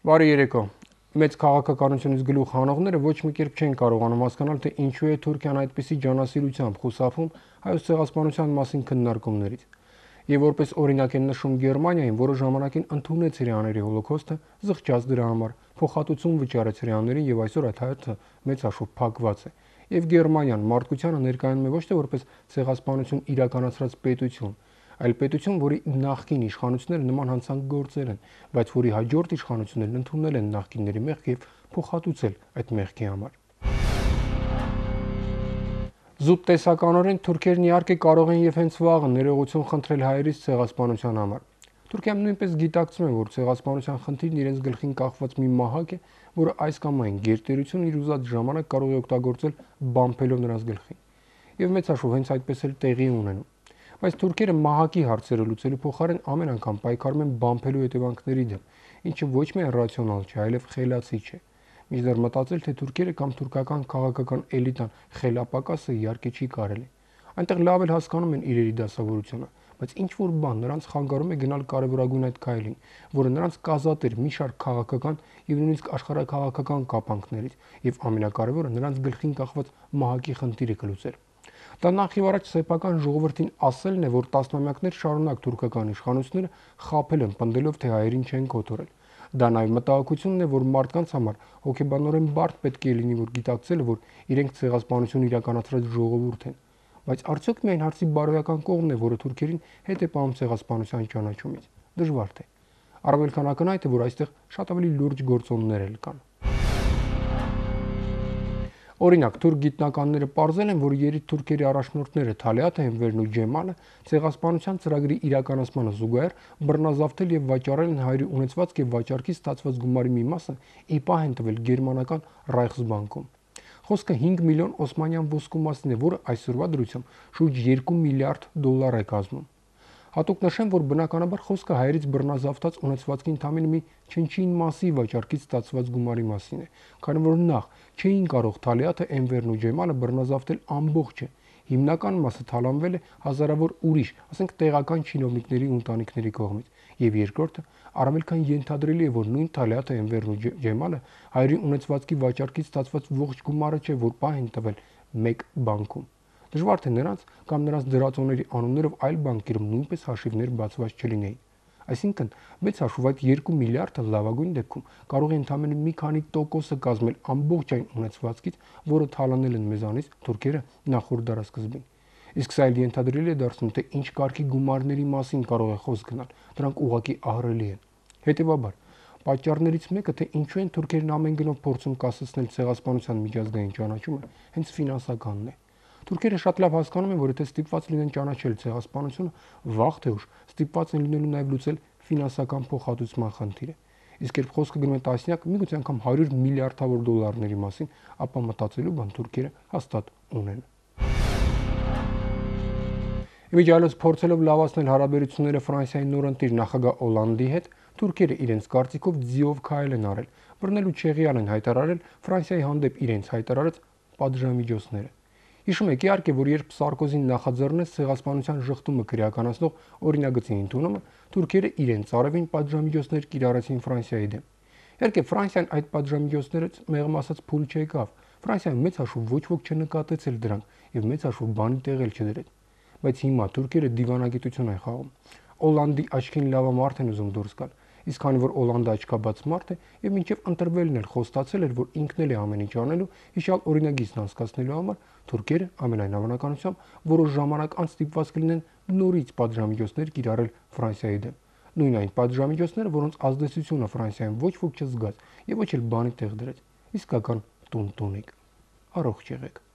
Բարի երեկո։ Մեծ քաղաքականությունից գլուխ հանողները ոչ մի կերպ չեն կարողանում հասկանալ, թե ինչու է Թուրքիան այդպիսի ջանասիրությամբ խուսափում հայոց ցեղասպանության մասին քննարկումներից։ Եվ որպես օրինակ են նշում Գերմանիային, որը ժամանակին ընդունեց հրեաների հոլոքոստը, զղջաց դրա համար, փոխհատուցում վճարեց հրեաներին եւ այսօր այդ հայոց մեծ հաշվով փակված է։ Եվ Գերմանիան մարդկությանը ներկայանում է ոչ թե որպես ցեղասպանություն իրականացրած պետություն, այլ պետություն, որի նախկին իշխանությունները նման հանցանք գործել են, բայց որի հաջորդ իշխանություններն ընդունել են նախկինների մեղք եւ փոխհատուցել այդ մեղքի համար։ Զուտ տեսականորեն թուրքերն իհարկե կարող են եւ հենց վաղը ներողություն խնդրել հայերից ցեղասպանության համար։ Թուրքիան նույնպես գիտակցում է, որ ցեղասպանության խնդիրն իրենց գլխին կախված մի մահակ է, որը այս կամ այն գերտերություն իր ուզած ժամանակ կարող է օգտագործել բամփելով նրանց գլխին։ Եվ մեծ հաշվով հենց այդպես էլ տեղի ունենում։ Բայց թուրքերը մահակի հարցերը լուծելու փոխարեն ամեն անգամ պայքարում են բամփելու հետևանքների դեմ, ինչը ոչ միայն ռացիոնալ չէ, այլև խելացի չէ։ Մինչդեռ մտածել, թե թուրքերը կամ թուրքական քաղաքական էլիտան խելապակասը իհարկե չի կարելի։ Այնտեղ լավ էլ հասկանում են իրերի դասավորությունը, բայց ինչ որ բան նրանց խանգարում է գնալ կարևորագույն այդ քայլին, որը նրանց կազատ էր մի շարք քաղաքական եւ նույնիսկ աշխարհաքաղաքական կապանքներից, եւ ամենակարևորը նրանց գլխին կախված մահակի խնդիրը կլուծել։ Դա նախ եւ առաջ սեփական ժողովրդին ասելն է, որ տասնամյակներ շարունակ թուրքական իշխանությունները խաբել են, պնդելով, թե հայերին չեն կոտորել։ Դա նաեւ մտահոգությունն է, որ մարդկանց համար հոգեբանորեն բարդ պետք է լինի, որ գիտակցելը, որ իրենք ցեղասպանություն իրականացրած ժողովուրդ են։ Բայց արդյոք միայն հարցի բարոյական կողմն է, որը թուրքերին հետ է պահում ցեղասպանության ճանաչումից։ Դժվար թե։ Առավել քան ակնհայտ է, որ այստեղ շատ ավելի լուրջ գործոններ էլ կան։ Օրինակ, թուրք գիտնականները պարզել են, որ երիտ թուրքերի առաջնորդները Թալիաթը, Էնվերն ու Ջեմալը ցեղասպանության ծրագրի իրականացմանը զուգահեռ բռնազավթել եւ վաճառել են հայերի ունեցվածք եւ վաճառքից ստացված գումարի մի մասը ի պահ են տվել գերմանական Ռայխսբանկում։ Խոսքը 5 միլիոն օսմանյան ոսկու մասին է, որը այսօրվա դրությամբ շուրջ 2 միլիարդ դոլար է կազմում։ Հատուկ նշեմ, որ բնականաբար խոսքը հայերից բռնազավթած ունեցվածքի ընդամենը մի չնչին մասի վաճառքից ստացված գումարի մասին է, քանի որ նախ չէին կարող Թալիաթը, Էնվերն ու Ջեմալը բռնազավթել ամբողջը, հիմնական մասը թալանվել է հազարավոր ուրիշ, ասենք տեղական չինովնիկների ու ընտանիքների կողմից, եւ երկրորդը առավել քան ենթադրելի է, որ նույն Թալիաթը, Էնվերն ու Ջեմալը հայերի ունեցվածքի վաճառքից ստացված ողջ գումարը չէ, որ պահ են տվել մեկ բանկում։ Դժվար թե նրանց կամ նրանց դրածոների անուններով այլ բանկերում նույնպես հաշիվներ բացված չլինեին։ Այսինքն, մեծ հաշվով այդ 2 միլիարդը լավագույն դեպքում կարող է ընդամենը մի քանի տոկոսը կազմել ամբողջ այն ունեցվածքից, որը թալանել են մեզանից թուրքերը նախորդ դարաշրջանում։ Իսկ սա էլ ենթադրելի է դարձնում, թե ինչ կարգի գումարների մասին կարող է խոսք գնալ, դրանք ուղղակի ահռելի են։ Հետևաբար, պատճառներից մեկը, թե ինչու են թուրքերն ամեն գնով փորձում կասեցնել ցեղասպանության միջազգային ճանաչումը, հենց ֆինանսականն է։ Թուրքերը շատ լավ հասկանում են, որ եթե ստիպված լինեն ճանաչել ցեղասպանությունը, վաղ թե ուշ ստիպված են լինելու նաև լուծել ֆինանսական փոխհատուցման խնդիրը։ Իսկ երբ խոսքը գնում է տասնյակ, միգուցե անգամ 100 միլիարդավոր դոլարների մասին, ապա մտածելու բան թուրքերը հաստատ ունեն։ Իմիջիայլոց փորձելով լավացնել հարաբերությունները Ֆրանսիայի նորընտիր նախագահ Օլանդի հետ, թուրքերը իրենց կարծիքով ձիով քայլ են արել, բռնելու չեղյալ են հայտարարել Ֆրանսիայի հանդեպ իրենց հայտարարած պատժամիջոցները։ Հիշում եք, իհարկե, որ երբ Սարկոզին նախաձեռնեց ցեղասպանության շղթումը քրեականացնող օրինագծի ընդունումը, թուրքերը իրենց արևին պատժամիջոցներ կիրառեցին Ֆրանսիայի դեմ։ Իհարկե, Ֆրանսիան այդ պատժամիջոցներից մեղմ ասած փուլ չեկավ։ Ֆրանսիան մեծ հաշվով ոչ ոք չնկատեց էլ դրանք եւ մեծ հաշվով բանի տեղ էլ չդրեց։ Բայց հիմա թուրքերը դիվանագիտություն են խաղում։ Օլանդի աչքին լավա մարդ են ուզում դուրս գալ։ Իսկ քանի որ Օլանդը աչքաբաց մարդ է եւ մինչեւ ընտրվելն էլ խոստացել էր, որ ինքն էլ է ամեն ինչ անելու, հիշալ օրինագիծն անցկացնելու համար, թուրքերը ամենայն հավանականությամբ որոշ ժամանակ անց ստիպված կլինեն նորից պատժամիջոցներ կիրառել Ֆրանսիայի դեմ։ Նույն այն պատժամիջոցները, որոնց ազդեցությունը Ֆրանսիայում ոչ ոք չզգաց եւ ոչ էլ բանի տեղ դրեց։ Իսկական տուն-տունիկ։ Առողջ եղեք։